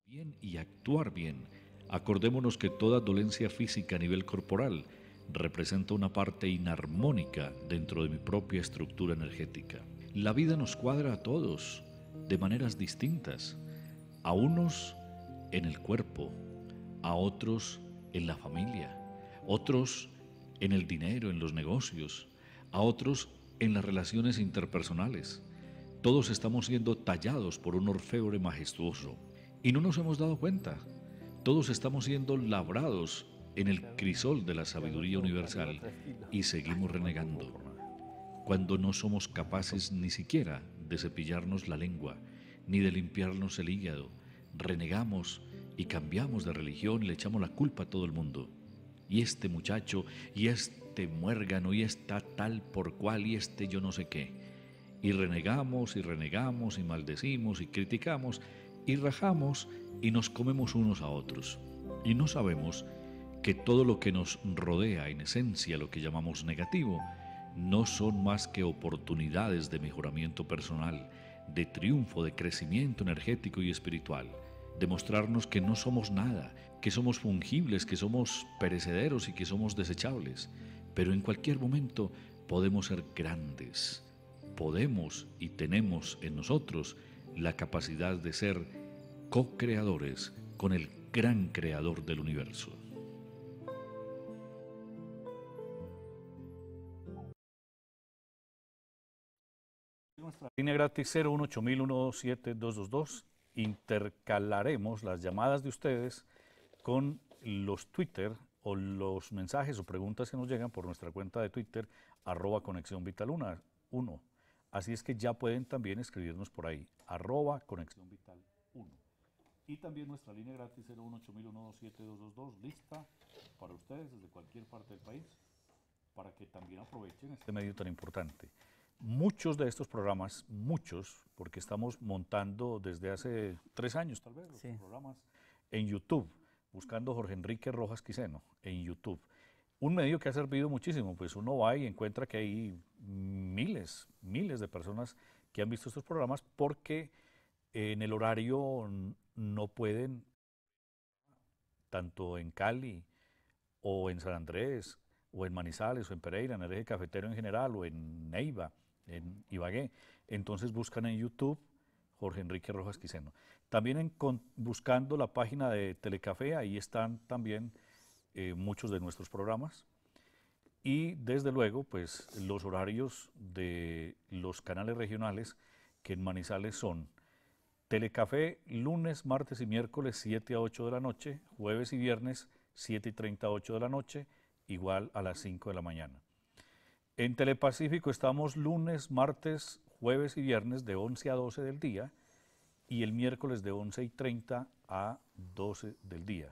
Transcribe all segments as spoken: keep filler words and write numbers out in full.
bien y actuar bien. Acordémonos que toda dolencia física a nivel corporal representa una parte inarmónica dentro de mi propia estructura energética. La vida nos cuadra a todos de maneras distintas, a unos en el cuerpo, a otros en la familia, otros en el dinero, en los negocios, a otros en las relaciones interpersonales. Todos estamos siendo tallados por un orfebre majestuoso y no nos hemos dado cuenta. Todos estamos siendo labrados en el crisol de la sabiduría universal y seguimos renegando, cuando no somos capaces ni siquiera de cepillarnos la lengua, ni de limpiarnos el hígado. Renegamos y cambiamos de religión y le echamos la culpa a todo el mundo. Y este muchacho, y este muérgano, y esta tal por cual, y este yo no sé qué. Y renegamos y renegamos y maldecimos y criticamos y rajamos y nos comemos unos a otros. Y no sabemos que todo lo que nos rodea, en esencia lo que llamamos negativo, no son más que oportunidades de mejoramiento personal, de triunfo, de crecimiento energético y espiritual, de mostrarnos que no somos nada, que somos fungibles, que somos perecederos y que somos desechables, pero en cualquier momento podemos ser grandes. Podemos y tenemos en nosotros la capacidad de ser co-creadores con el gran creador del universo. Nuestra línea gratis cero uno ocho mil uno dos siete dos dos dos. Intercalaremos las llamadas de ustedes con los Twitter o los mensajes o preguntas que nos llegan por nuestra cuenta de Twitter, arroba Conexión Vital uno. Así es que ya pueden también escribirnos por ahí, arroba Conexión Vital uno. Y también nuestra línea gratis cero uno ocho mil uno dos siete dos dos dos, lista para ustedes desde cualquier parte del país, para que también aprovechen este medio tan importante. Muchos de estos programas, muchos, porque estamos montando desde hace tres años tal vez los sí. programas en YouTube, buscando Jorge Enrique Rojas Quiseno en YouTube. Un medio que ha servido muchísimo, pues uno va y encuentra que hay miles, miles de personas que han visto estos programas porque en el horario no pueden, tanto en Cali o en San Andrés o en Manizales o en Pereira, en el eje cafetero en general o en Neiva, en Ibagué. Entonces buscan en YouTube Jorge Enrique Rojas Quiseno. También en, con, buscando la página de Telecafé, ahí están también eh, muchos de nuestros programas. Y desde luego, pues los horarios de los canales regionales que en Manizales son Telecafé lunes, martes y miércoles siete a ocho de la noche, jueves y viernes siete y treinta a ocho de la noche, igual a las cinco de la mañana. En Telepacífico estamos lunes, martes, jueves y viernes de once a doce del día y el miércoles de once y treinta a doce del día.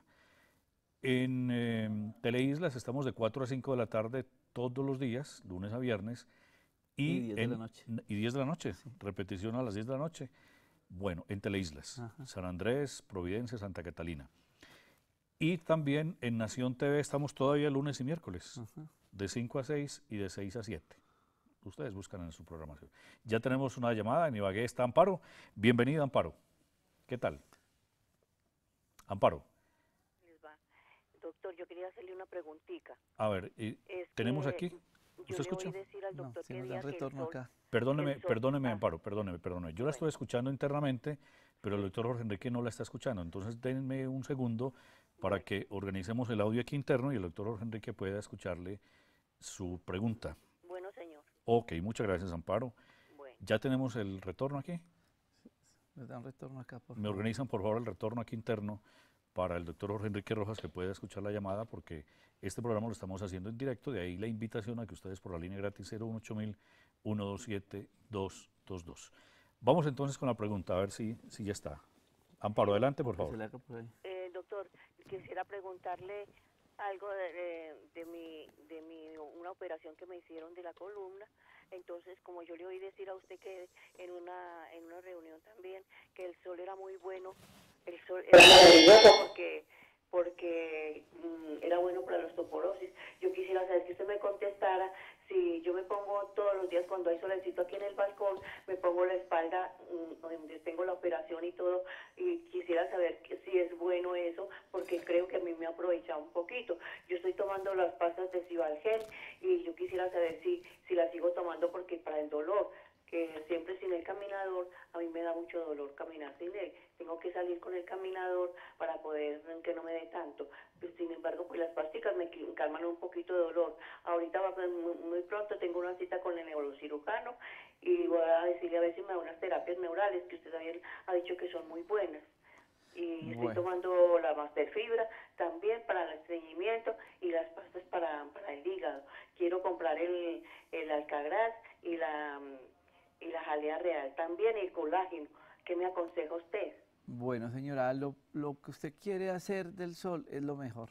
En eh, Teleislas estamos de cuatro a cinco de la tarde todos los días, lunes a viernes. Y, y diez en, de la noche. Y diez de la noche, sí. repetición a las diez de la noche. Bueno, en Teleislas, Ajá. San Andrés, Providencia, Santa Catalina. Y también en Nación T V estamos todavía lunes y miércoles, Ajá. de cinco a seis y de seis a siete. Ustedes buscan en su programación. Ya tenemos una llamada, en Ibagué está Amparo. Bienvenida, Amparo. ¿Qué tal? Amparo. Les va. Doctor, yo quería hacerle una preguntita. A ver, es ¿tenemos aquí? ¿Usted yo escucha? Le oí decir al doctor no, si que nos dan retorno sol, acá. Perdóneme, perdóneme, ah. Amparo, perdóneme, perdóneme. Yo bueno. la estoy escuchando internamente, pero el doctor Jorge Enrique no la está escuchando. Entonces, denme un segundo para bueno. que organicemos el audio aquí interno y el doctor Jorge Enrique pueda escucharle su pregunta. Bueno, señor. Ok, muchas gracias, Amparo. Bueno. ¿Ya tenemos el retorno aquí? Me dan retorno acá, por favor. Me organizan, por favor, el retorno aquí interno para el doctor Jorge Enrique Rojas que pueda escuchar la llamada, porque este programa lo estamos haciendo en directo, de ahí la invitación a que ustedes por la línea gratis cero uno ocho mil uno dos siete dos dos dos. Vamos entonces con la pregunta, a ver si, si ya está. Amparo, adelante, por favor. Eh, doctor, quisiera preguntarle algo de, de, de, mi, de mi, una operación que me hicieron de la columna. Entonces, como yo le oí decir a usted que en una, en una reunión también, que el sol era muy bueno, el sol era maravilloso porque, porque mm, era bueno para la osteoporosis. Yo quisiera saber que usted me contestara si yo me pongo todos los días cuando hay solecito aquí en el balcón, me pongo la espalda, mmm, donde tengo la operación y todo, y quisiera saber que si si es bueno eso, porque creo que a mí me ha aprovechado un poquito. Yo estoy tomando las pastas de Cibalgel y yo quisiera saber si, si las sigo tomando porque para el dolor, que siempre sin el caminador, a mí me da mucho dolor caminar sin él. Tengo que salir con el caminador para poder que no me dé tanto. Pues, sin embargo, pues las pasticas me calman un poquito de dolor. Ahorita va, muy, muy pronto tengo una cita con el neurocirujano y voy a decirle a ver si me da unas terapias neurales que usted también ha dicho que son muy buenas. Y Bueno. estoy tomando la Master Fibra también para el estreñimiento y las pastas para, para el hígado. Quiero comprar el, el Alcagraz y la... y la jalea real también, y el colágeno. ¿Qué me aconseja usted? Bueno, señora, lo, lo que usted quiere hacer del sol es lo mejor.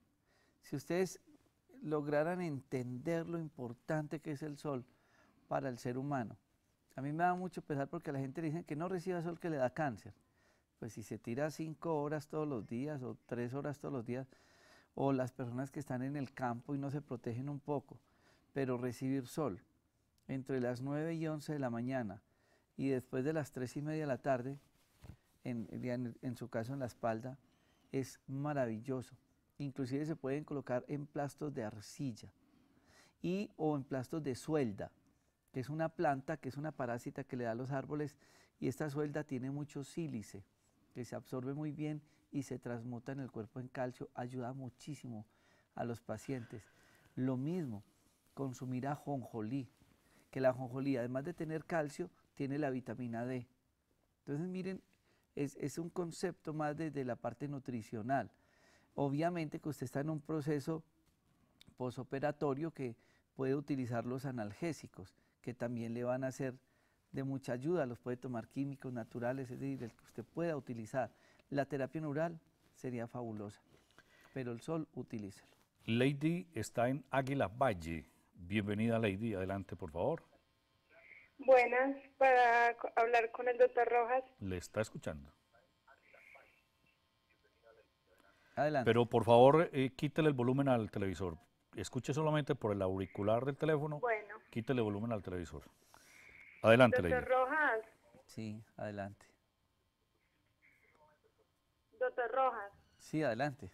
Si ustedes lograran entender lo importante que es el sol para el ser humano, a mí me da mucho pesar porque a la gente le dicen que no reciba sol que le da cáncer. Pues si se tira cinco horas todos los días o tres horas todos los días, o las personas que están en el campo y no se protegen un poco, pero recibir sol entre las nueve y once de la mañana y después de las tres y media de la tarde, en, en, en su caso en la espalda, es maravilloso. Inclusive se pueden colocar en plastos de arcilla y o en plastos de suelda, que es una planta, que es una parásita que le da a los árboles, y esta suelda tiene mucho sílice, que se absorbe muy bien y se transmuta en el cuerpo en calcio, ayuda muchísimo a los pacientes. Lo mismo, consumir ajonjolí, que la ajonjolí, además de tener calcio, tiene la vitamina D. Entonces, miren, es, es un concepto más desde la parte nutricional. Obviamente que usted está en un proceso posoperatorio que puede utilizar los analgésicos, que también le van a ser de mucha ayuda, los puede tomar químicos naturales, es decir, el que usted pueda utilizar. La terapia neural sería fabulosa, pero el sol, utilícelo. Lady está en Águila Valle. Bienvenida, Lady. Adelante, por favor. Buenas, para hablar con el doctor Rojas. Le está escuchando. Adelante. Pero, por favor, eh, quítele el volumen al televisor. Escuche solamente por el auricular del teléfono. Bueno. Quítele el volumen al televisor. Adelante, Doctor Lady. Rojas. Sí, adelante. Doctor Rojas. Sí, adelante.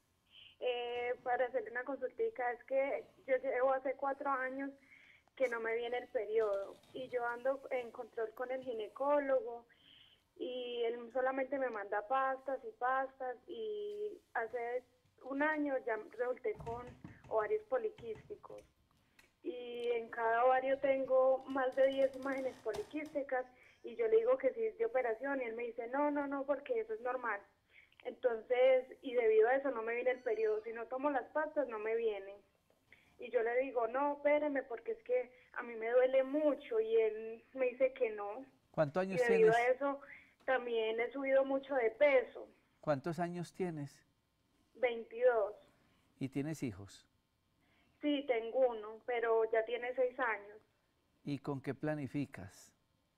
Eh, para hacerle una consultica, es que yo llevo hace cuatro años que no me viene el periodo y yo ando en control con el ginecólogo y él solamente me manda pastas y pastas y hace un año ya resulté con ovarios poliquísticos y en cada ovario tengo más de diez imágenes poliquísticas y yo le digo que sí es de operación y él me dice no, no, no, porque eso es normal. Entonces, y debido a eso no me viene el periodo, si no tomo las pastas no me viene. Y yo le digo, no, espéreme, porque es que a mí me duele mucho y él me dice que no. ¿Cuántos años y debido tienes? a eso también he subido mucho de peso. ¿Cuántos años tienes? veintidós. ¿Y tienes hijos? Sí, tengo uno, pero ya tiene seis años. ¿Y con qué planificas?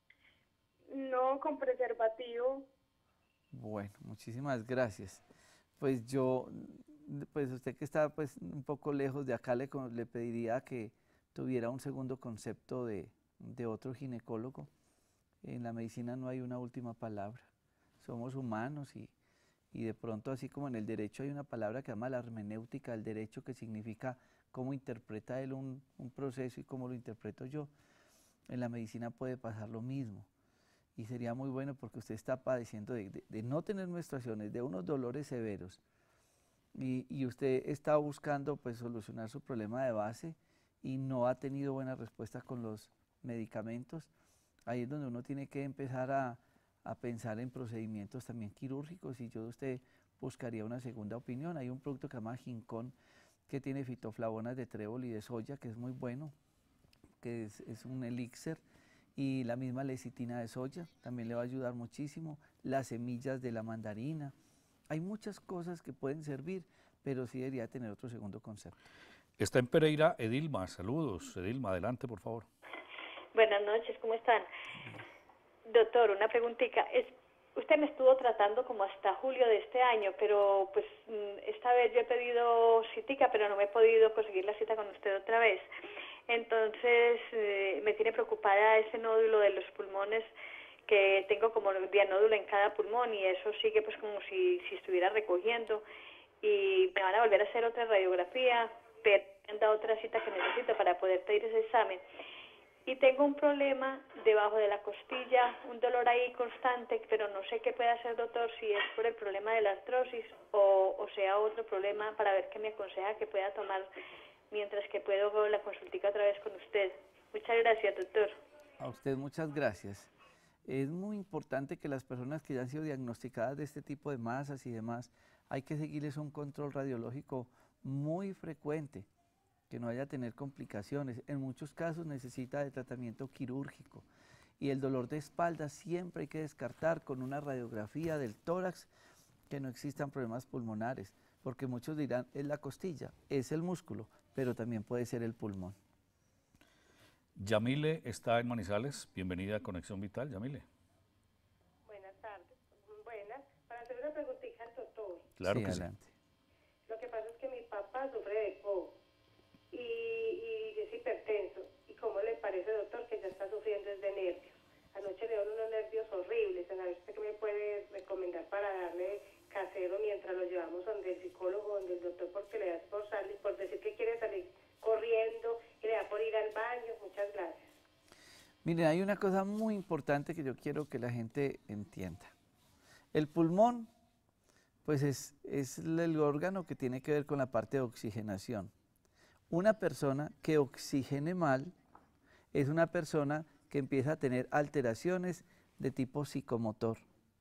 No, con preservativo. Bueno, muchísimas gracias. Pues yo, pues usted que está pues un poco lejos de acá, le, le pediría que tuviera un segundo concepto de, de otro ginecólogo. En la medicina no hay una última palabra. Somos humanos y, y de pronto, así como en el derecho hay una palabra que se llama la hermenéutica del derecho, que significa cómo interpreta él un, un proceso y cómo lo interpreto yo, en la medicina puede pasar lo mismo. Y sería muy bueno porque usted está padeciendo de, de, de no tener menstruaciones, de unos dolores severos, y, y usted está buscando pues solucionar su problema de base y no ha tenido buena respuesta con los medicamentos. Ahí es donde uno tiene que empezar a, a pensar en procedimientos también quirúrgicos, y yo de usted buscaría una segunda opinión. Hay un producto que se llama Ginkgon, que tiene fitoflavonas de trébol y de soya, que es muy bueno, que es, es un elixir, y la misma lecitina de soya también le va a ayudar muchísimo, las semillas de la mandarina. Hay muchas cosas que pueden servir, pero sí debería tener otro segundo concepto. Está en Pereira Edilma. Saludos, Edilma, adelante, por favor. Buenas noches, ¿cómo están? Doctor, una preguntita. Es, usted me estuvo tratando como hasta julio de este año, pero pues esta vez yo he pedido citica, pero no me he podido conseguir la cita con usted otra vez. Entonces, eh, me tiene preocupada ese nódulo de los pulmones que tengo como dianódulo en cada pulmón y eso sigue pues como si, si estuviera recogiendo y me van a volver a hacer otra radiografía, pero me han dado otra cita que necesito para poder pedir ese examen. Y tengo un problema debajo de la costilla, un dolor ahí constante, pero no sé qué puede hacer, doctor, si es por el problema de la artrosis o, o sea otro problema, para ver qué me aconseja que pueda tomar mientras que puedo la consultica otra vez con usted. Muchas gracias, doctor. A usted muchas gracias. Es muy importante que las personas que ya han sido diagnosticadas de este tipo de masas y demás, hay que seguirles un control radiológico muy frecuente, que no vaya a tener complicaciones. En muchos casos necesita de tratamiento quirúrgico y el dolor de espalda siempre hay que descartar con una radiografía del tórax que no existan problemas pulmonares, porque muchos dirán es la costilla, es el músculo, pero también puede ser el pulmón. Yamile está en Manizales. Bienvenida a Conexión Vital, Yamile. Buenas tardes. Buenas. Para hacer una preguntita al doctor. Claro Sí, que adelante. Sí. Lo que pasa es que mi papá sufre de P O y, y es hipertenso. ¿Y cómo le parece, doctor, que ya está sufriendo desde nervios? Anoche le dan unos nervios horribles. ¿A ver usted qué me puede recomendar para darle casero mientras lo llevamos donde el psicólogo, donde el doctor, porque le da por salir, por decir que quiere salir corriendo y le da por ir al baño? Muchas gracias. Miren, hay una cosa muy importante que yo quiero que la gente entienda. El pulmón, pues es, es el órgano que tiene que ver con la parte de oxigenación. Una persona que oxigene mal es una persona que empieza a tener alteraciones de tipo psicomotor.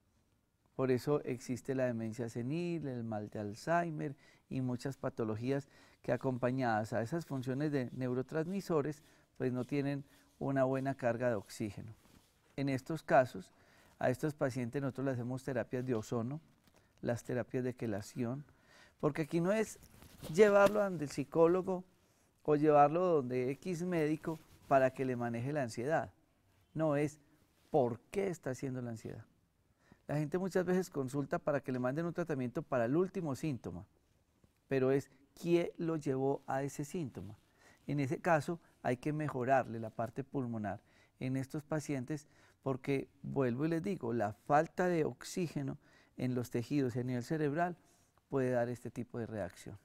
Por eso existe la demencia senil, el mal de Alzheimer y muchas patologías que acompañadas a esas funciones de neurotransmisores, pues no tienen una buena carga de oxígeno. En estos casos, a estos pacientes nosotros le hacemos terapias de ozono, las terapias de quelación, porque aquí no es llevarlo donde el psicólogo o llevarlo donde X médico para que le maneje la ansiedad. No, es por qué está haciendo la ansiedad. La gente muchas veces consulta para que le manden un tratamiento para el último síntoma, pero es ¿quién lo llevó a ese síntoma? En ese caso hay que mejorarle la parte pulmonar en estos pacientes porque, vuelvo y les digo, la falta de oxígeno en los tejidos y a nivel cerebral puede dar este tipo de reacción.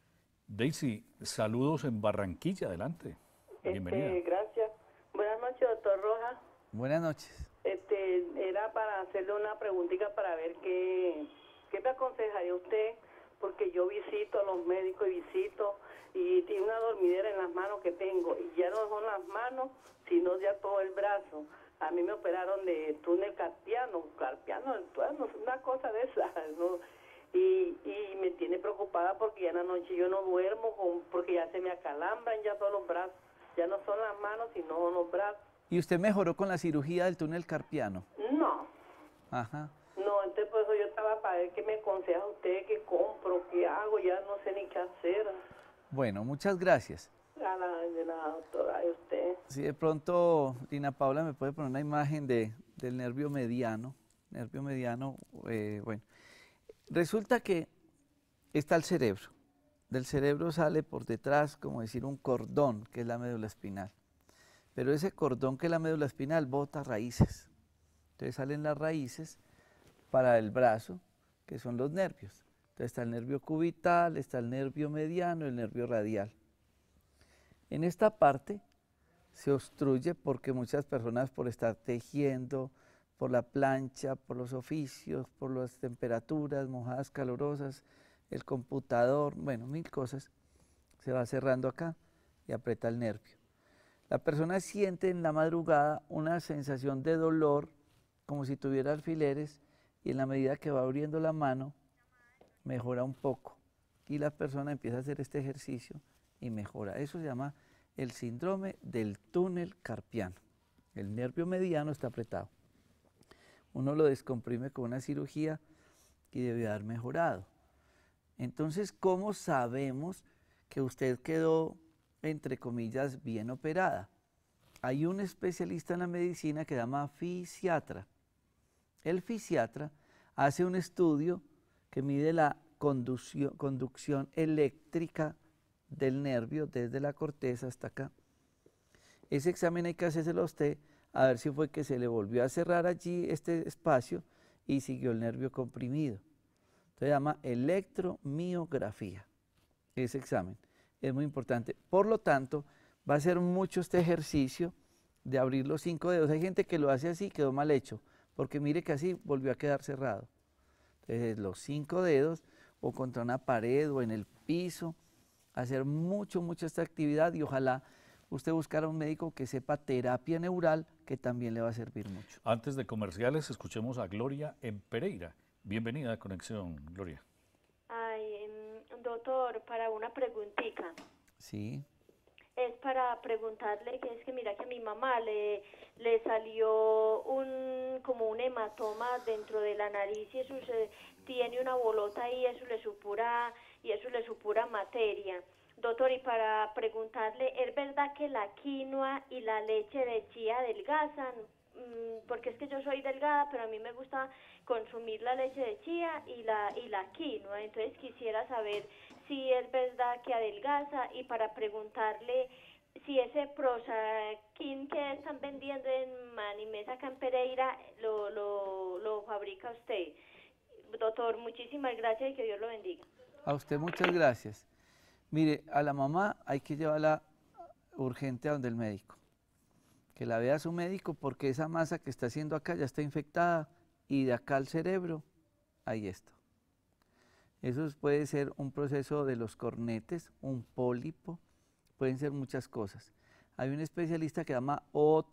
Daisy, saludos en Barranquilla, adelante. Bienvenida. Este, gracias. Buenas noches, doctor Rojas. Buenas noches. Este, era para hacerle una preguntita para ver qué, qué me aconsejaría usted, porque yo visito a los médicos y visito, y tiene una dormidera en las manos que tengo, y ya no son las manos, sino ya todo el brazo. A mí me operaron de túnel carpiano, carpiano, bueno, una cosa de esas, ¿no? Y, y me tiene preocupada porque ya en la noche yo no duermo, con, porque ya se me acalambran ya todos los brazos, ya no son las manos, sino los brazos. ¿Y usted mejoró con la cirugía del túnel carpiano? No. Ajá. No, entonces por eso yo estaba para ver qué me aconseja usted, qué compro, qué hago, ya no sé ni qué hacer. Bueno, muchas gracias. A la, de la doctora, de usted. Si de pronto Lina Paula me puede poner una imagen de, del nervio mediano. Nervio mediano, eh, bueno. Resulta que está el cerebro. Del cerebro sale por detrás, como decir, un cordón, que es la médula espinal. Pero ese cordón que es la médula espinal bota raíces. Entonces salen las raíces para el brazo, que son los nervios. Entonces está el nervio cubital, está el nervio mediano y el nervio radial. En esta parte se obstruye porque muchas personas por estar tejiendo, por la plancha, por los oficios, por las temperaturas mojadas, calurosas, el computador, bueno, mil cosas, se va cerrando acá y aprieta el nervio. La persona siente en la madrugada una sensación de dolor, como si tuviera alfileres, y en la medida que va abriendo la mano, mejora un poco. Y la persona empieza a hacer este ejercicio y mejora. Eso se llama el síndrome del túnel carpiano. El nervio mediano está apretado. Uno lo descomprime con una cirugía y debe haber mejorado. Entonces, ¿cómo sabemos que usted quedó, entre comillas, bien operada? Hay un especialista en la medicina que se llama fisiatra. El fisiatra hace un estudio que mide la conducción, conducción eléctrica del nervio desde la corteza hasta acá. Ese examen hay que hacérselo a usted a ver si fue que se le volvió a cerrar allí este espacio y siguió el nervio comprimido. Se llama electromiografía, ese examen. Es muy importante. Por lo tanto, va a ser mucho este ejercicio de abrir los cinco dedos. Hay gente que lo hace así, quedó mal hecho, porque mire que así volvió a quedar cerrado. Entonces, los cinco dedos, o contra una pared, o en el piso, hacer mucho, mucho esta actividad, y ojalá usted buscara un médico que sepa terapia neural, que también le va a servir mucho. Antes de comerciales, escuchemos a Gloria en Pereira. Bienvenida a Conexión, Gloria. Ay, doctor, para una preguntita. Sí. Es para preguntarle que es que mira que a mi mamá le, le salió un como un hematoma dentro de la nariz y eso se, tiene una bolota ahí, eso le supura y eso le supura materia. Doctor, y para preguntarle, ¿es verdad que la quinoa y la leche de chía adelgazan? Mm, porque es que yo soy delgada, pero a mí me gusta consumir la leche de chía y la y la quinoa, entonces quisiera saber si es verdad que adelgaza, y para preguntarle si ese Prosaquin que están vendiendo en Manimesa acá en Pereira lo, lo, lo fabrica usted. Doctor, muchísimas gracias y que Dios lo bendiga. A usted muchas gracias. Mire, a la mamá hay que llevarla urgente a donde el médico. Que la vea su médico, porque esa masa que está haciendo acá ya está infectada, y de acá al cerebro hay esto. Eso puede ser un proceso de los cornetes, un pólipo, pueden ser muchas cosas. Hay un especialista que se llama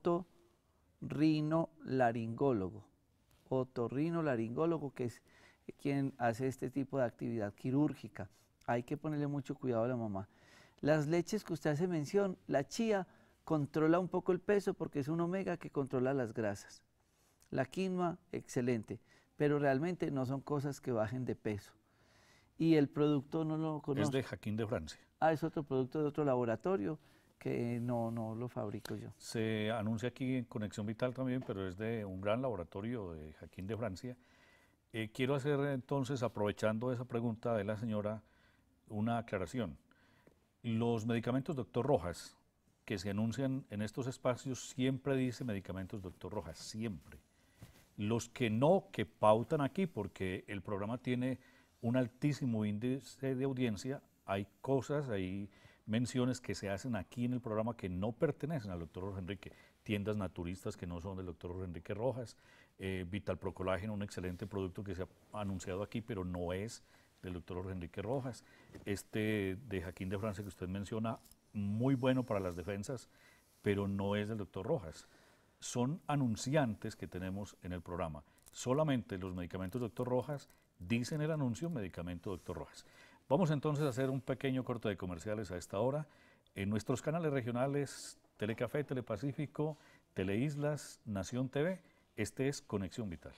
otorrinolaringólogo, otorrinolaringólogo, que es quien hace este tipo de actividad quirúrgica. Hay que ponerle mucho cuidado a la mamá. Las leches que usted hace mención, la chía controla un poco el peso porque es un omega que controla las grasas. La quinoa, excelente, pero realmente no son cosas que bajen de peso. Y el producto no lo conozco. Es de Jaquín de Francia. Ah, es otro producto de otro laboratorio que no, no lo fabrico yo. Se anuncia aquí en Conexión Vital también, pero es de un gran laboratorio de Jaquín de Francia. Eh, quiero hacer entonces, aprovechando esa pregunta de la señora, una aclaración. Los medicamentos doctor Rojas que se anuncian en estos espacios siempre dice medicamentos doctor Rojas, siempre. Los que no, que pautan aquí, porque el programa tiene un altísimo índice de audiencia, hay cosas, hay menciones que se hacen aquí en el programa que no pertenecen al doctor Jorge Enrique, tiendas naturistas que no son del doctor Jorge Enrique Rojas, eh, Vital Pro Colágeno, un excelente producto que se ha anunciado aquí, pero no es del doctor Jorge Enrique Rojas, este de Jaquín de Francia que usted menciona, muy bueno para las defensas, pero no es del doctor Rojas. Son anunciantes que tenemos en el programa. Solamente los medicamentos doctor Rojas dicen el anuncio medicamento doctor Rojas. Vamos entonces a hacer un pequeño corte de comerciales a esta hora. En nuestros canales regionales, Telecafé, Telepacífico, Teleislas, Nación T V, este es Conexión Vital.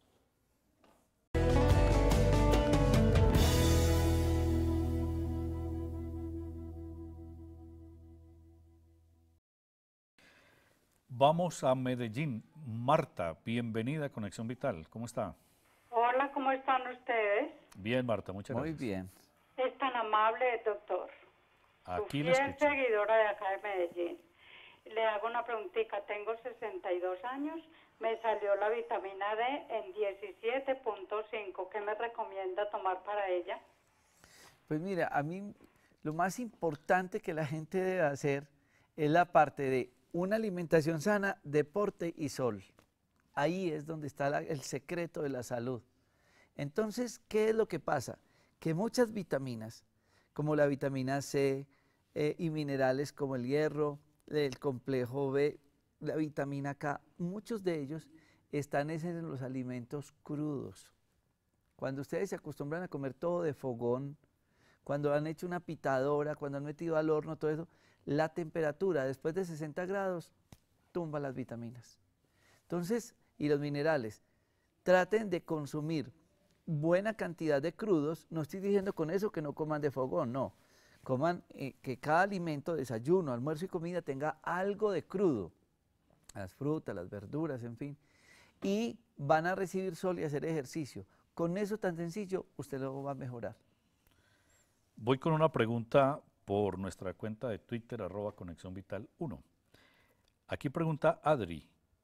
Vamos a Medellín. Marta, bienvenida a Conexión Vital. ¿Cómo está? Hola, ¿cómo están ustedes? Bien, Marta, muchas Muy gracias. Muy bien. Es tan amable, doctor. Aquí Su le fiel escucho. seguidora de acá de Medellín. Le hago una preguntita. Tengo sesenta y dos años. Me salió la vitamina D en diecisiete punto cinco. ¿Qué me recomienda tomar para ella? Pues mira, a mí lo más importante que la gente debe hacer es la parte de una alimentación sana, deporte y sol. Ahí es donde está la, el secreto de la salud. Entonces, ¿qué es lo que pasa? Que muchas vitaminas, como la vitamina C eh, y minerales como el hierro, el complejo B, la vitamina K, muchos de ellos están en los alimentos crudos. Cuando ustedes se acostumbran a comer todo de fogón, cuando han hecho una pitadora, cuando han metido al horno, todo eso, la temperatura después de sesenta grados tumba las vitaminas. Entonces, y los minerales, traten de consumir buena cantidad de crudos. No estoy diciendo con eso que no coman de fogón, no. Coman eh, que cada alimento, desayuno, almuerzo y comida tenga algo de crudo. Las frutas, las verduras, en fin. Y van a recibir sol y hacer ejercicio. Con eso tan sencillo, usted lo va a mejorar. Voy con una pregunta por nuestra cuenta de Twitter, arroba Conexión Vital uno. Aquí pregunta Adri,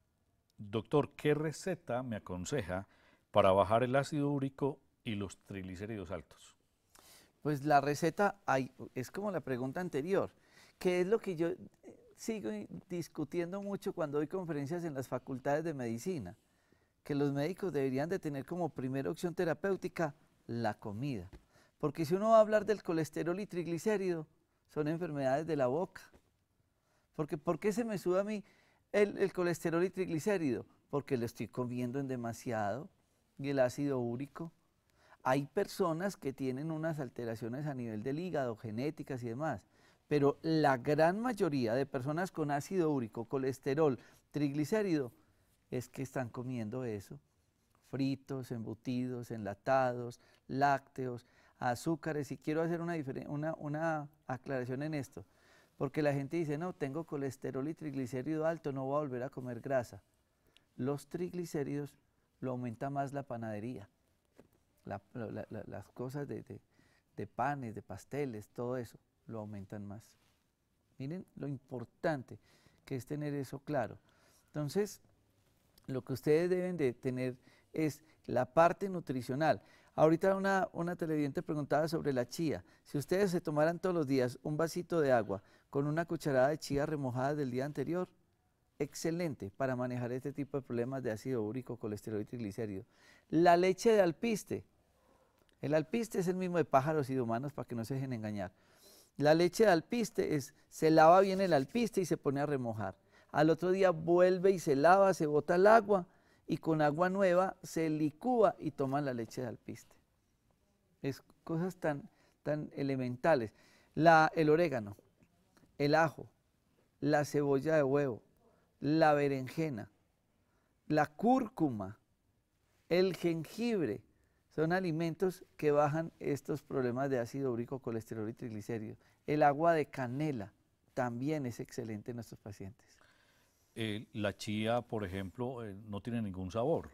Doctor, ¿qué receta me aconseja para bajar el ácido úrico y los triglicéridos altos? Pues la receta hay, es como la pregunta anterior, que es lo que yo eh, sigo discutiendo mucho cuando doy conferencias en las facultades de medicina, que los médicos deberían de tener como primera opción terapéutica la comida. Porque si uno va a hablar del colesterol y triglicérido, son enfermedades de la boca. Porque ¿por qué se me sube a mí el, el colesterol y triglicérido? Porque lo estoy comiendo en demasiado y el ácido úrico. Hay personas que tienen unas alteraciones a nivel del hígado, genéticas y demás, pero la gran mayoría de personas con ácido úrico, colesterol, triglicérido, es que están comiendo eso. Fritos, embutidos, enlatados, lácteos, azúcares. Y quiero hacer una, una, una aclaración en esto, porque la gente dice, no, tengo colesterol y triglicérido alto, no voy a volver a comer grasa. Los triglicéridos lo aumenta más la panadería. La, la, la, las cosas de, de, de panes, de pasteles, todo eso lo aumentan más. Miren lo importante que es tener eso claro. Entonces, lo que ustedes deben de tener es la parte nutricional. Ahorita una, una televidente preguntaba sobre la chía. Si ustedes se tomaran todos los días un vasito de agua con una cucharada de chía remojada del día anterior, excelente para manejar este tipo de problemas de ácido úrico, colesterol y triglicéridos. La leche de alpiste. El alpiste es el mismo de pájaros y de humanos, para que no se dejen engañar. La leche de alpiste es, se lava bien el alpiste y se pone a remojar. Al otro día vuelve y se lava, se bota el agua y con agua nueva se licúa y toman la leche de alpiste. Es cosas tan, tan elementales. La, el orégano, el ajo, la cebolla de huevo, la berenjena, la cúrcuma, el jengibre, son alimentos que bajan estos problemas de ácido úrico, colesterol y triglicéridos. El agua de canela también es excelente en nuestros pacientes. Eh, la chía, por ejemplo, eh, no tiene ningún sabor.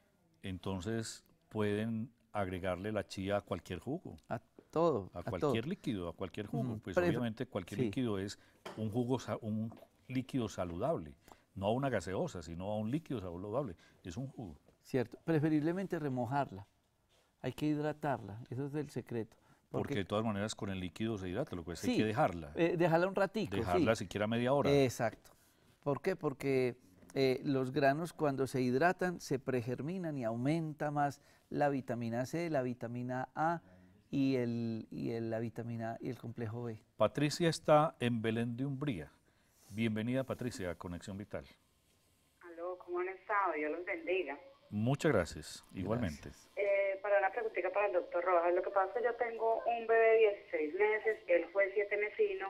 Entonces pueden agregarle la chía a cualquier jugo. A todo. A, a cualquier todo. líquido, a cualquier jugo. Mm, pues pero, obviamente cualquier sí. líquido es un jugo, un líquido saludable. No a una gaseosa, sino a un líquido saludable. Es un jugo. Cierto. Preferiblemente remojarla. Hay que hidratarla. Eso es el secreto. Porque, Porque de todas maneras con el líquido se hidrata, lo que es sí, hay que dejarla. Eh, dejarla un ratico. Dejarla sí. siquiera media hora. Exacto. ¿Por qué? Porque eh, los granos cuando se hidratan se pregerminan y aumenta más la vitamina C, la vitamina A y, el, y el, la vitamina y el complejo B. Patricia está en Belén de Umbría. Bienvenida, Patricia, a Conexión Vital. Aló, ¿cómo han estado? Dios los bendiga. Muchas gracias, igualmente. Gracias. Eh, para una preguntita para el doctor Rojas, lo que pasa es que yo tengo un bebé de dieciséis meses, él fue siete mesino,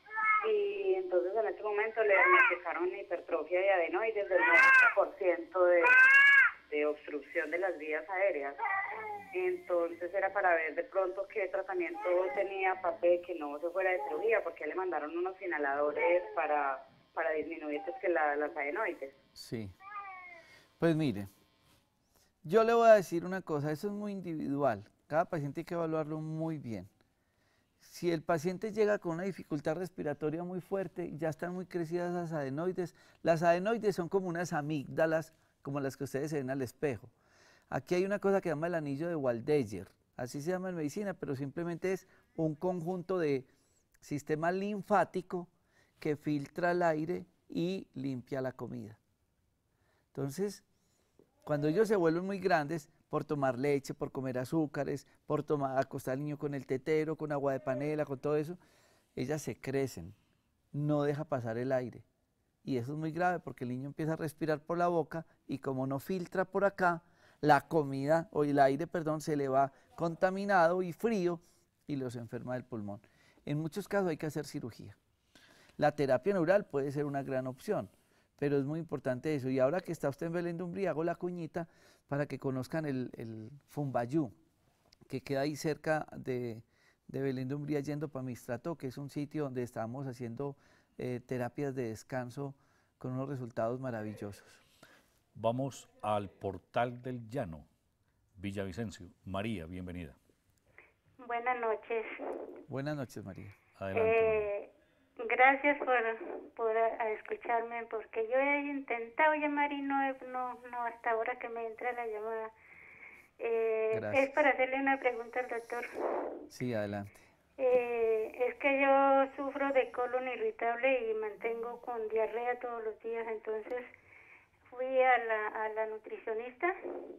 y entonces en este momento le diagnosticaron hipertrofia y adenoides del noventa por ciento de, de obstrucción de las vías aéreas. Entonces era para ver de pronto qué tratamiento tenía para que no se fuera de cirugía, porque le mandaron unos inhaladores para, para disminuir pues, que la, las adenoides. Sí. Pues mire, yo le voy a decir una cosa, eso es muy individual. Cada paciente hay que evaluarlo muy bien. Si el paciente llega con una dificultad respiratoria muy fuerte, ya están muy crecidas las adenoides. Las adenoides son como unas amígdalas, como las que ustedes se ven al espejo. Aquí hay una cosa que se llama el anillo de Waldeyer, así se llama en medicina, pero simplemente es un conjunto de sistema linfático que filtra el aire y limpia la comida. Entonces, cuando ellos se vuelven muy grandes, por tomar leche, por comer azúcares, por tomar, acostar al niño con el tetero, con agua de panela, con todo eso, ellas se crecen, no deja pasar el aire. Y eso es muy grave porque el niño empieza a respirar por la boca y como no filtra por acá, la comida o el aire, perdón, se le va contaminado y frío y los enferma del pulmón. En muchos casos hay que hacer cirugía. La terapia neural puede ser una gran opción, pero es muy importante eso. Y ahora que está usted en Belén de Umbría, hago la cuñita para que conozcan el, el Fumbayú, que queda ahí cerca de, de Belén de Umbría, yendo para Mistrato, que es un sitio donde estamos haciendo eh, terapias de descanso con unos resultados maravillosos. Vamos al Portal del Llano, Villavicencio. María, bienvenida. Buenas noches. Buenas noches, María. Adelante. Eh, gracias por, por a, a escucharme, porque yo he intentado llamar y no, he- no, no hasta ahora que me entra la llamada. Eh, Gracias. es para hacerle una pregunta al doctor. Sí, adelante. Eh, es que yo sufro de colon irritable y mantengo con diarrea todos los días, entonces fui a la, a la nutricionista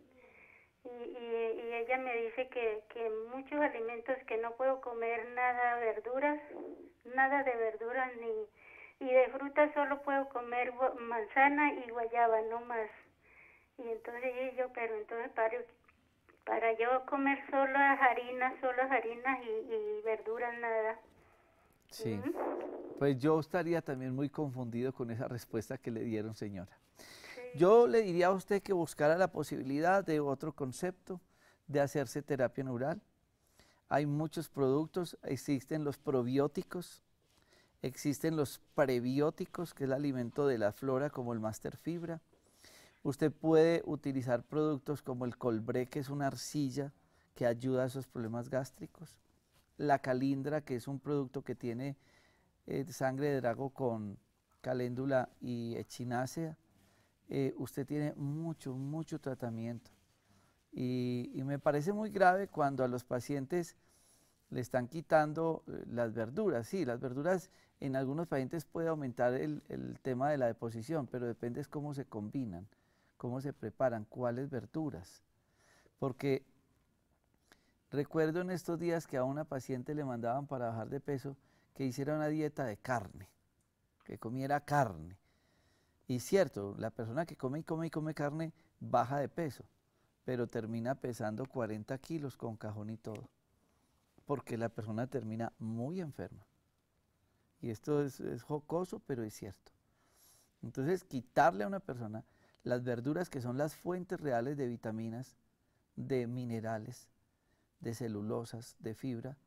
y, y, y ella me dice que, que muchos alimentos que no puedo comer, nada verduras, nada de verduras ni y de frutas solo puedo comer gua- manzana y guayaba, no más. Y entonces y yo, pero entonces para, para yo comer solo harinas, solo harinas y, y verduras, nada. Sí. Pues yo estaría también muy confundido con esa respuesta que le dieron, señora. Yo le diría a usted que buscara la posibilidad de otro concepto, de hacerse terapia neural. Hay muchos productos, existen los probióticos, existen los prebióticos, que es el alimento de la flora, como el Master Fibra. Usted puede utilizar productos como el Colbré, que es una arcilla que ayuda a esos problemas gástricos. La calindra, que es un producto que tiene eh, sangre de drago con caléndula y echinacea. Eh, usted tiene mucho, mucho tratamiento. Y, y me parece muy grave cuando a los pacientes le están quitando eh, las verduras. Sí, las verduras en algunos pacientes puede aumentar el, el tema de la deposición, pero depende es cómo se combinan, cómo se preparan, cuáles verduras. Porque recuerdo en estos días que a una paciente le mandaban para bajar de peso que hiciera una dieta de carne, que comiera carne. Y cierto, la persona que come y come y come carne baja de peso, pero termina pesando cuarenta kilos con cajón y todo, porque la persona termina muy enferma. Y esto es, es jocoso, pero es cierto. Entonces, quitarle a una persona las verduras que son las fuentes reales de vitaminas, de minerales, de celulosas, de fibra,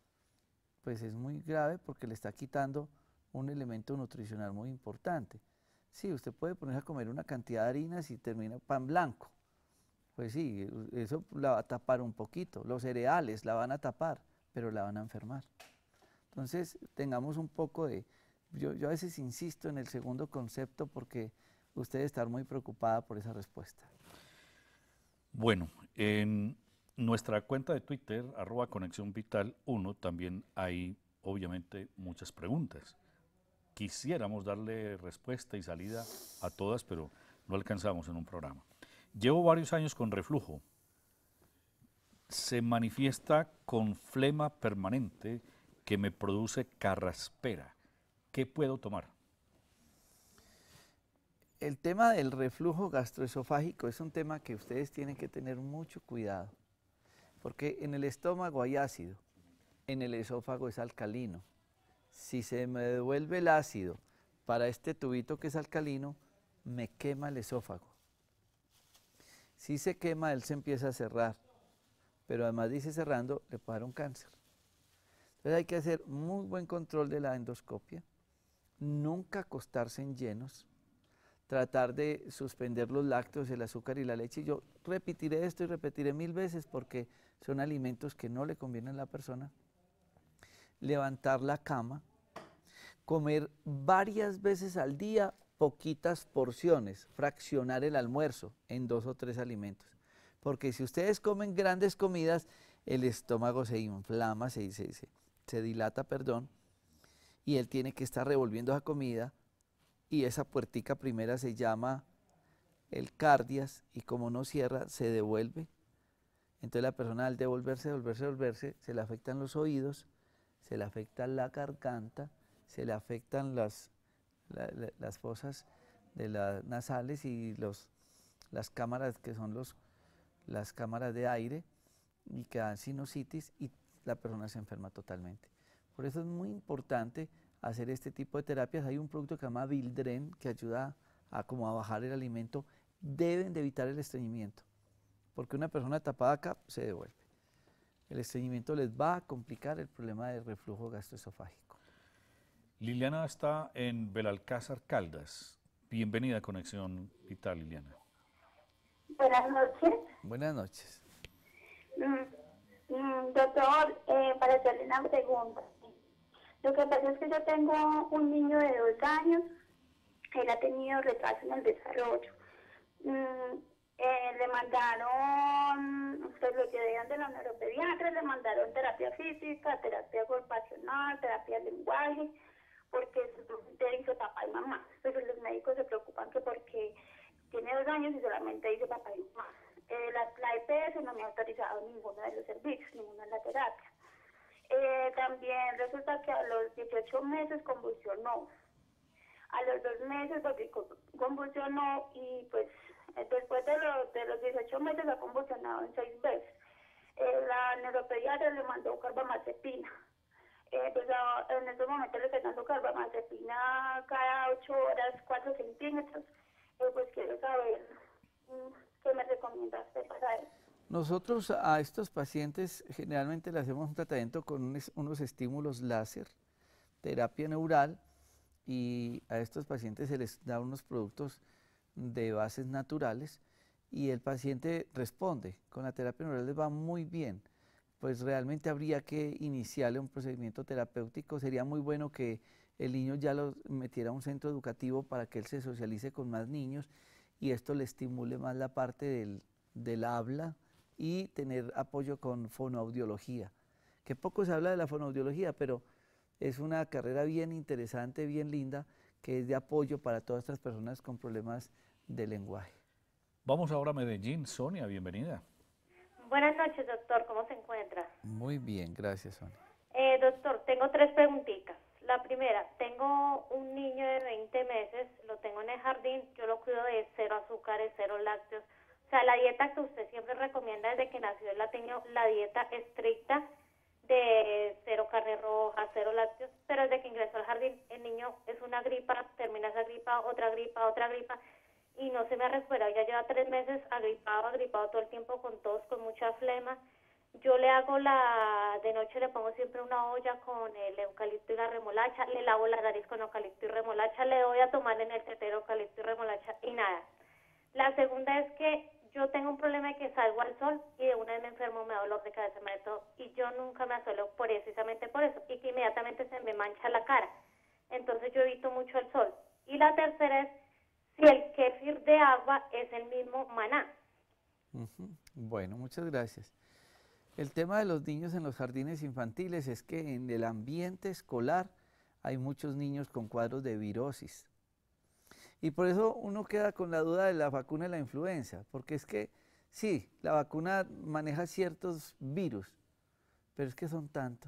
pues es muy grave porque le está quitando un elemento nutricional muy importante. Sí, usted puede ponerse a comer una cantidad de harinas y termina pan blanco. Pues sí, eso la va a tapar un poquito. Los cereales la van a tapar, pero la van a enfermar. Entonces, tengamos un poco de... Yo, yo a veces insisto en el segundo concepto porque usted debe estar muy preocupada por esa respuesta. Bueno, en nuestra cuenta de Twitter, arroba Conexión Vital uno, también hay obviamente muchas preguntas. Quisiéramos darle respuesta y salida a todas, pero no alcanzamos en un programa. Llevo varios años con reflujo. Se manifiesta con flema permanente que me produce carraspera. ¿Qué puedo tomar? El tema del reflujo gastroesofágico es un tema que ustedes tienen que tener mucho cuidado, porque en el estómago hay ácido, en el esófago es alcalino. Si se me devuelve el ácido para este tubito que es alcalino, me quema el esófago. Si se quema, él se empieza a cerrar, pero además dice cerrando, le puede dar un cáncer. Entonces hay que hacer muy buen control de la endoscopia, nunca acostarse en llenos, tratar de suspender los lácteos, el azúcar y la leche. Yo repetiré esto y repetiré mil veces porque son alimentos que no le convienen a la persona. Levantar la cama, comer varias veces al día poquitas porciones, fraccionar el almuerzo en dos o tres alimentos. Porque si ustedes comen grandes comidas, el estómago se inflama, se, se, se, se dilata, perdón, y él tiene que estar revolviendo esa comida y esa puertica primera se llama el cardias y como no cierra, se devuelve. Entonces la persona al devolverse, devolverse, devolverse, se le afectan los oídos, se le afecta la garganta, se le afectan las, la, la, las fosas de las nasales y los, las cámaras que son los, las cámaras de aire y que dan sinusitis y la persona se enferma totalmente. Por eso es muy importante hacer este tipo de terapias. Hay un producto que se llama Bildren que ayuda a, como a bajar el alimento. Deben de evitar el estreñimiento, porque una persona tapada acá se devuelve. El estreñimiento les va a complicar el problema del reflujo gastroesofágico. Liliana está en Belalcázar, Caldas. Bienvenida a Conexión Vital, Liliana. Buenas noches. Buenas noches. Mm, mm, doctor, eh, para hacerle una pregunta. Lo que pasa es que yo tengo un niño de dos años, él ha tenido retraso en el desarrollo. Mm, eh, le mandaron, pues lo llevan de los neuropediatras, le mandaron terapia física, terapia ocupacional, terapia de lenguaje, porque solamente dice papá y mamá. Pero los médicos se preocupan que porque tiene dos años y solamente dice papá y mamá. Eh, la, la E P S no me ha autorizado ninguno de los servicios, ninguna de la terapia. Eh, también resulta que a los dieciocho meses convulsionó. A los dos meses volví con- convulsionó y pues eh, después de, lo- de los dieciocho meses ha convulsionado en seis veces. Eh, la neuropediatra le mandó carbamazepina. Eh, pues a- en estos momentos le estoy dando carbamazepina cada ocho horas, cuatro centímetros. Eh, pues quiero saber mm, qué me recomienda usted para él. Nosotros a estos pacientes generalmente le hacemos un tratamiento con unos, unos estímulos láser, terapia neural, y a estos pacientes se les da unos productos de bases naturales y el paciente responde. Con la terapia neural les va muy bien. Pues realmente habría que iniciarle un procedimiento terapéutico. Sería muy bueno que el niño ya lo metiera a un centro educativo para que él se socialice con más niños y esto le estimule más la parte del, del habla y tener apoyo con fonoaudiología. Que poco se habla de la fonoaudiología, pero es una carrera bien interesante, bien linda, que es de apoyo para todas estas personas con problemas de lenguaje. Vamos ahora a Medellín. Sonia, bienvenida. Buenas noches, doctor. ¿Cómo se encuentra? Muy bien, gracias, Sonia. Eh, doctor, tengo tres preguntitas. La primera, tengo un niño de veinte meses, lo tengo en el jardín, yo lo cuido de cero azúcares, cero lácteos. O sea, la dieta que usted siempre recomienda desde que nació, él ha tenido la dieta estricta de cero carne roja, cero lácteos, pero desde que ingresó al jardín, el niño es una gripa, termina esa gripa, otra gripa, otra gripa, y no se me ha recuperado. Ya lleva tres meses agripado, agripado todo el tiempo con tos, con mucha flema. Yo le hago la, de noche le pongo siempre una olla con el eucalipto y la remolacha, le lavo la nariz con eucalipto y remolacha, le doy a tomar en el tetero eucalipto y remolacha y nada. La segunda es que yo tengo un problema de que salgo al sol y de una vez me enfermo, me da dolor de cabeza, me da todo, y yo nunca me asuelo por eso, precisamente por eso, y que inmediatamente se me mancha la cara. Entonces yo evito mucho el sol. Y la tercera es si el kéfir de agua es el mismo maná. Uh-huh. Bueno, muchas gracias. El tema de los niños en los jardines infantiles es que en el ambiente escolar hay muchos niños con cuadros de virosis. Y por eso uno queda con la duda de la vacuna de la influenza, porque es que sí, la vacuna maneja ciertos virus, pero es que son tantos.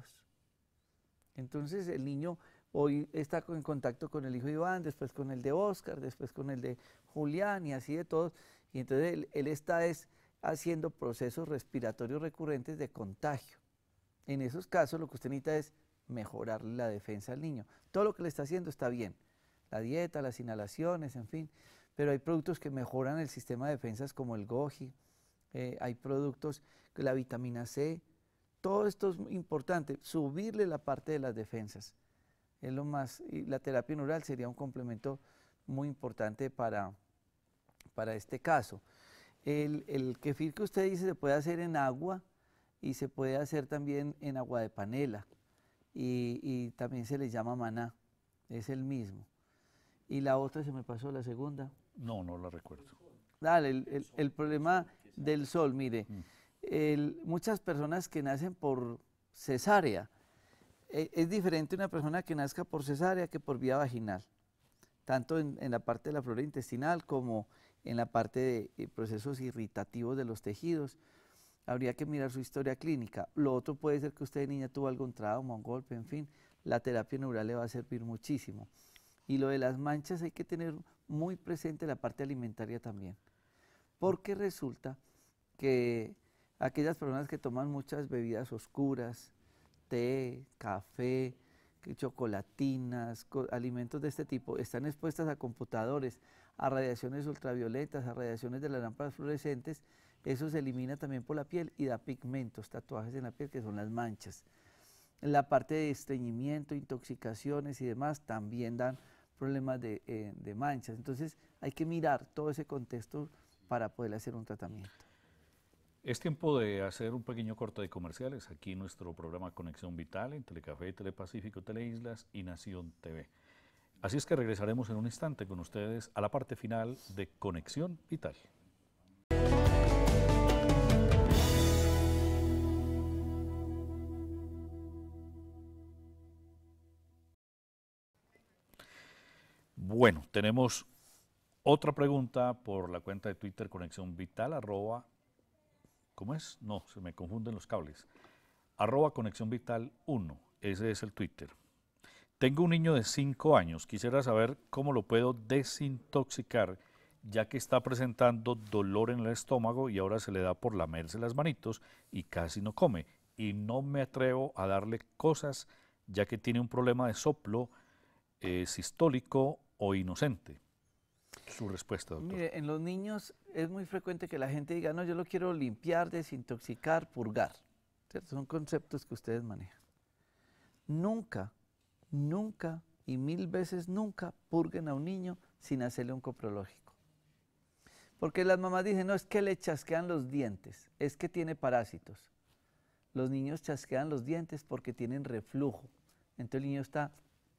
Entonces el niño hoy está en contacto con el hijo de Iván, después con el de Oscar, después con el de Julián y así de todos, y entonces él, él está es haciendo procesos respiratorios recurrentes de contagio. En esos casos lo que usted necesita es mejorarle la defensa al niño. Todo lo que le está haciendo está bien, la dieta, las inhalaciones, en fin, pero hay productos que mejoran el sistema de defensas como el goji, eh, hay productos, la vitamina C, todo esto es importante, subirle la parte de las defensas. Es lo más, y la terapia neural sería un complemento muy importante para, para este caso. El, el kefir que usted dice se puede hacer en agua y se puede hacer también en agua de panela y, y también se le llama maná, es el mismo. Y la otra se me pasó, la segunda. No, no la recuerdo. Dale, el, el, el problema del sol, mire, mm. el, muchas personas que nacen por cesárea, eh, es diferente una persona que nazca por cesárea que por vía vaginal, tanto en, en la parte de la flora intestinal como en la parte de eh, procesos irritativos de los tejidos. Habría que mirar su historia clínica. Lo otro puede ser que usted de niña tuvo algún trauma, un golpe, en fin, la terapia neural le va a servir muchísimo. Y lo de las manchas hay que tener muy presente la parte alimentaria también, porque resulta que aquellas personas que toman muchas bebidas oscuras, té, café, chocolatinas, alimentos de este tipo, están expuestas a computadores, a radiaciones ultravioletas, a radiaciones de las lámparas fluorescentes, eso se elimina también por la piel y da pigmentos, tatuajes en la piel que son las manchas. La parte de estreñimiento, intoxicaciones y demás también dan problemas de, eh, de manchas. Entonces hay que mirar todo ese contexto para poder hacer un tratamiento. Es tiempo de hacer un pequeño corte de comerciales aquí en nuestro programa Conexión Vital en Telecafé, Telepacífico, Teleislas y Nación T V. Así es que regresaremos en un instante con ustedes a la parte final de Conexión Vital. Bueno, tenemos otra pregunta por la cuenta de Twitter Conexión Vital, arroba, ¿cómo es? No, se me confunden los cables. Arroba Conexión Vital uno, ese es el Twitter. Tengo un niño de cinco años, quisiera saber cómo lo puedo desintoxicar, ya que está presentando dolor en el estómago y ahora se le da por lamerse las manitos y casi no come. Y no me atrevo a darle cosas, ya que tiene un problema de soplo eh, sistólico o inocente. Su respuesta, doctor. Mire, en los niños es muy frecuente que la gente diga, no, yo lo quiero limpiar, desintoxicar, purgar. ¿Cierto? Son conceptos que ustedes manejan. Nunca, nunca y mil veces nunca purguen a un niño sin hacerle un coprológico. Porque las mamás dicen, no, es que le chasquean los dientes, es que tiene parásitos. Los niños chasquean los dientes porque tienen reflujo. Entonces el niño está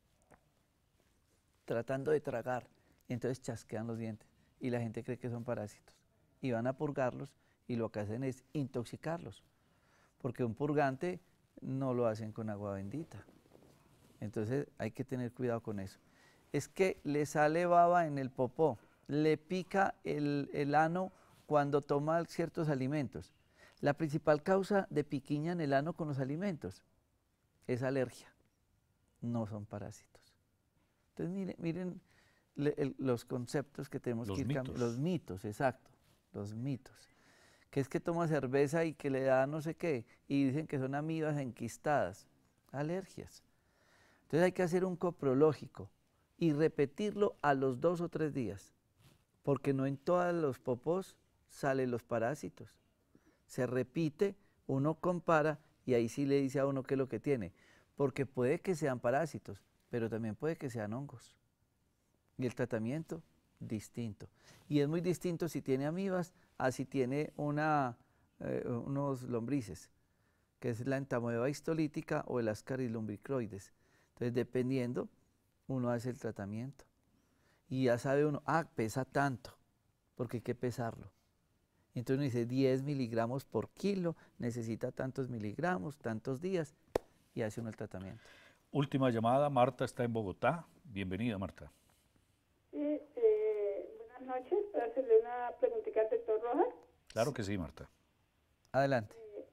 tratando de tragar, y entonces chasquean los dientes y la gente cree que son parásitos y van a purgarlos y lo que hacen es intoxicarlos, porque un purgante no lo hacen con agua bendita. Entonces hay que tener cuidado con eso. Es que le sale baba en el popó, le pica el, el ano cuando toma ciertos alimentos. La principal causa de piquiña en el ano con los alimentos es alergia, no son parásitos. Entonces miren, miren le, el, los conceptos que tenemos los que ir cambiando. mitos. Los mitos, exacto, los mitos. Que es que toma cerveza y que le da no sé qué, y dicen que son amibas enquistadas, alergias. Entonces hay que hacer un coprológico y repetirlo a los dos o tres días, porque no en todos los popós salen los parásitos. Se repite, uno compara y ahí sí le dice a uno qué es lo que tiene, porque puede que sean parásitos, pero también puede que sean hongos. Y el tratamiento, distinto. Y es muy distinto si tiene amibas a si tiene una, eh, unos lombrices, que es la entamoeba histolítica o el Ascaris lumbricoides. Entonces, dependiendo, uno hace el tratamiento. Y ya sabe uno, ah, pesa tanto, porque hay que pesarlo. Entonces uno dice diez miligramos por kilo, necesita tantos miligramos, tantos días, y hace uno el tratamiento. Última llamada, Marta está en Bogotá. Bienvenida, Marta. Sí, eh, buenas noches. ¿Puedo hacerle una preguntita al doctor Rojas? Claro que sí, Marta. Adelante. Eh,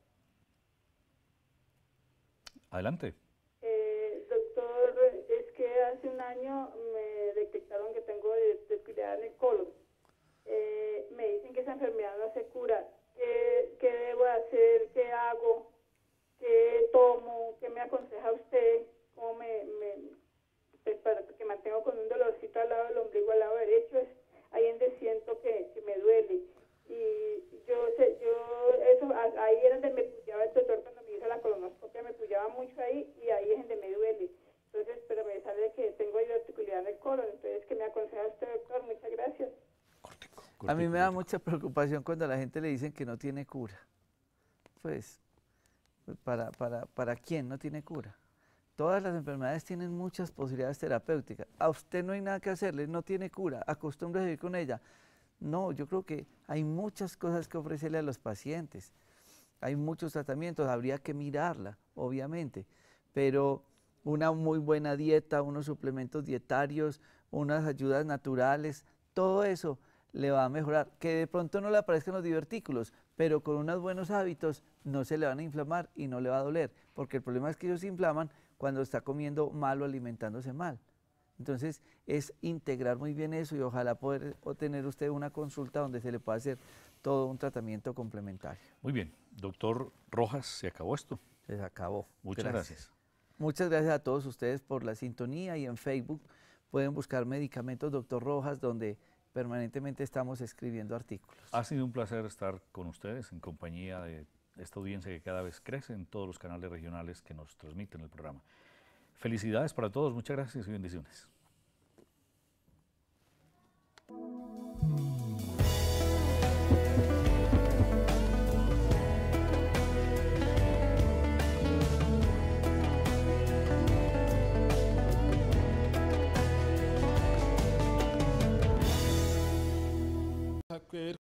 Adelante. eh, doctor, es que hace un año me detectaron que tengo descuidada en el colon. Eh, me dicen que esa enfermedad no se cura. ¿Qué, qué debo hacer? ¿Qué hago? ¿Qué tomo? ¿Qué me aconseja usted? ¿Cómo me, me pues para que mantengo con un dolorcito al lado del ombligo, al lado derecho? Es ahí donde siento que, que me duele. Y yo sé, yo, eso, ahí era donde me puyaba el doctor cuando me hizo la colonoscopia, me puyaba mucho ahí y ahí es donde me duele. Entonces, pero me sale que tengo diverticulidad en el colon. Entonces, ¿qué me aconseja usted, doctor? Muchas gracias. Cortico, cortico, A mí me da cortico. mucha preocupación cuando a la gente le dicen que no tiene cura. Pues, ¿para, para, para quién no tiene cura? Todas las enfermedades tienen muchas posibilidades terapéuticas. A usted no hay nada que hacerle, no tiene cura, acostúmbrese a vivir con ella. No, yo creo que hay muchas cosas que ofrecerle a los pacientes. Hay muchos tratamientos, habría que mirarla, obviamente, pero una muy buena dieta, unos suplementos dietarios, unas ayudas naturales, todo eso le va a mejorar. Que de pronto no le aparezcan los divertículos, pero con unos buenos hábitos no se le van a inflamar y no le va a doler, porque el problema es que ellos se inflaman cuando está comiendo mal o alimentándose mal. Entonces es integrar muy bien eso y ojalá poder tener usted una consulta donde se le pueda hacer todo un tratamiento complementario. Muy bien, doctor Rojas, se acabó esto. Se acabó. Muchas gracias. gracias. Muchas gracias a todos ustedes por la sintonía y en Facebook pueden buscar Medicamentos Doctor Rojas, donde permanentemente estamos escribiendo artículos. Ha sido un placer estar con ustedes en compañía de esta audiencia que cada vez crece en todos los canales regionales que nos transmiten el programa. Felicidades para todos, muchas gracias y bendiciones.